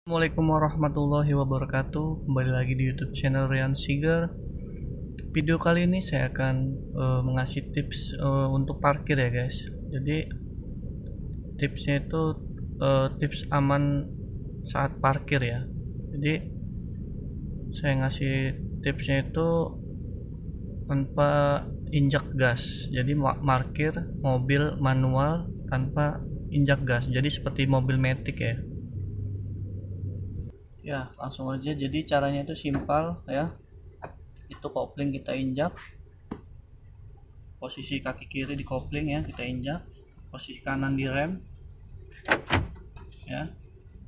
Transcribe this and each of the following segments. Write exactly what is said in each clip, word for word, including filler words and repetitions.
Assalamualaikum warahmatullahi wabarakatuh. Kembali lagi di YouTube channel Rian Siger. Video kali ini saya akan uh, mengasih tips uh, untuk parkir ya guys. Jadi tipsnya itu uh, tips aman saat parkir ya. Jadi saya ngasih tipsnya itu tanpa injak gas. Jadi parkir mobil manual tanpa injak gas. Jadi seperti mobil matic ya. Ya, langsung aja. Jadi caranya itu simpel ya. Itu kopling kita injak, posisi kaki kiri di kopling ya, kita injak, posisi kanan di rem ya.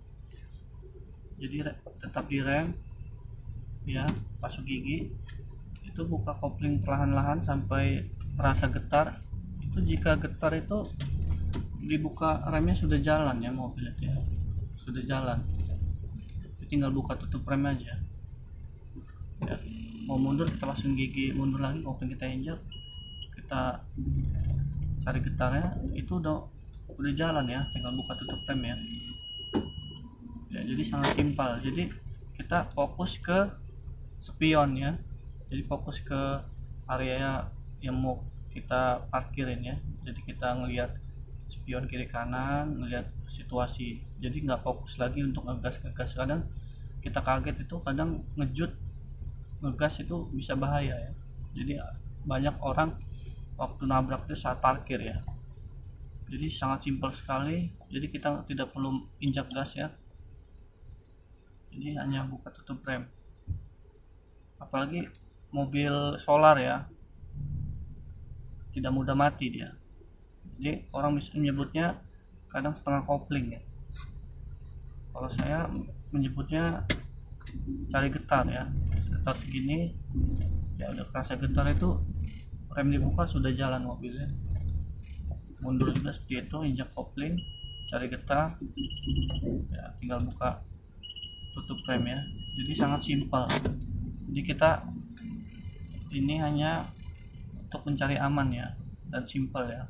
Jadi tetap di rem ya, pasuk gigi. Itu buka kopling perlahan-lahan sampai terasa getar. Itu jika getar itu dibuka remnya sudah jalan ya, mobil itu ya, sudah jalan. Tinggal buka tutup rem aja ya. Mau mundur kita pasang gigi, mundur lagi, kopling kita injak, kita cari getarnya, itu udah udah jalan ya, tinggal buka tutup rem ya. Ya jadi sangat simpel. Jadi kita fokus ke spion ya, jadi fokus ke area yang mau kita parkirin ya. Jadi kita ngelihat spion kiri kanan, ngelihat situasi, jadi nggak fokus lagi untuk ngegas ngegas kadang kita kaget, itu kadang ngejut ngegas itu bisa bahaya ya. Jadi banyak orang waktu nabrak itu saat parkir ya. Jadi sangat simpel sekali. Jadi kita tidak perlu injak gas ya, jadi hanya buka tutup rem. Apalagi mobil solar ya, tidak mudah mati dia. Jadi orang bisa menyebutnya kadang setengah kopling ya. Kalau saya menyebutnya cari getar ya, getar segini ya, udah kerasa getar itu rem dibuka sudah jalan mobilnya. Mundur juga seperti itu, injak kopling, cari getar ya, tinggal buka tutup rem ya. Jadi sangat simpel. Jadi kita ini hanya untuk mencari aman ya, dan simpel ya.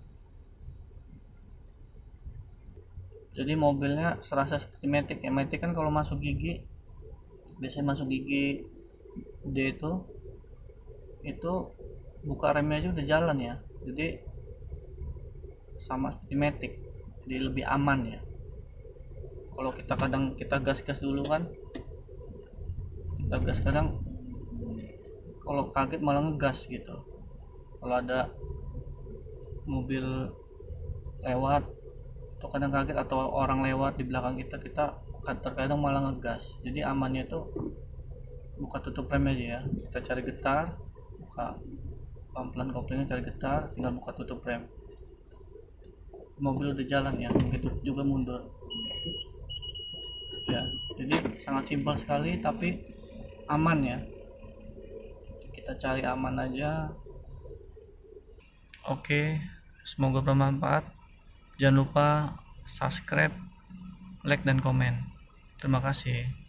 Jadi mobilnya serasa seperti matic ya. Matic kan kalau masuk gigi, biasanya masuk gigi D itu itu buka remnya aja udah jalan ya. Jadi sama seperti matic, jadi lebih aman ya. Kalau kita kadang kita gas-gas dulu kan, kita gas kadang kalau kaget malah ngegas gitu. Kalau ada mobil lewat itu kadang kaget, atau orang lewat di belakang kita, kita terkadang malah ngegas. Jadi amannya itu buka tutup rem aja ya, kita cari getar, buka pelan-pelan koplingnya, cari getar, tinggal buka tutup rem, mobil udah jalan ya. Begitu juga mundur ya. Jadi sangat simpel sekali tapi aman ya, kita cari aman aja. Oke, semoga bermanfaat. Jangan lupa subscribe, like, dan komen. Terima kasih.